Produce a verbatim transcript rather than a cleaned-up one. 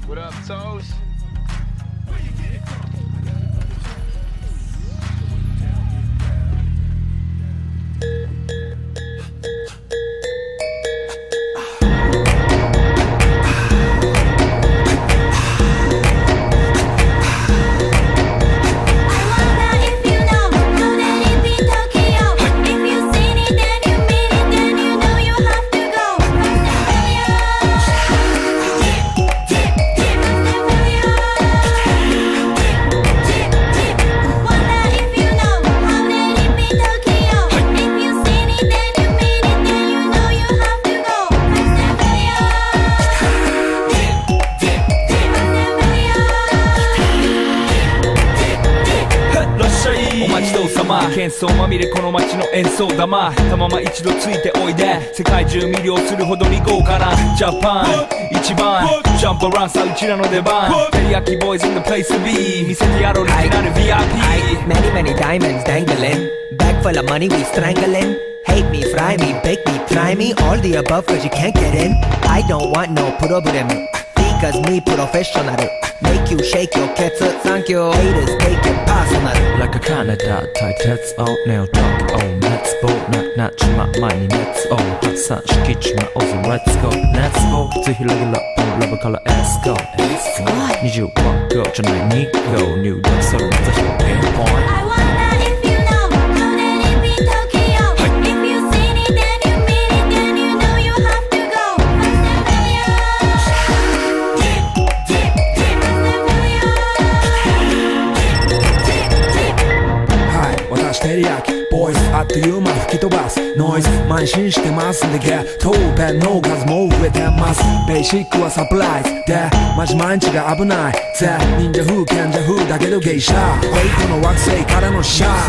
What up, Toes? 喧騒まみれこの街の演奏玉たまま一度ついておいで世界中魅了するほどに豪華なジャパン一番ジャンプアランさうちらの出番テリヤキボーイズ in the place to be 見せてやろうオリジナル ブイアイピー Many many diamonds dangling Bag full of money we strangling Hate me, fry me, bake me, try me All the above cause you can't get in I don't want no problem Because me professional Make you shake your cats Thank you Haters take it personal Like a Canada 対鉄を Nail talk on Let's go ななちま前に熱を発散しきちまおうぜ Let's go Let's go ぜひレギュラーラブから Let's goにじゅうごごじゃないにご入力するまた表現ポイントテリヤキボイスあっという間吹き飛ばすノイズ慢心してますんでゲットペンの数も増えてますベーシックはサプライズでマジ毎日が危ないぜ忍者風賢者風だけどゲイシャーフェイクの惑星からのシャ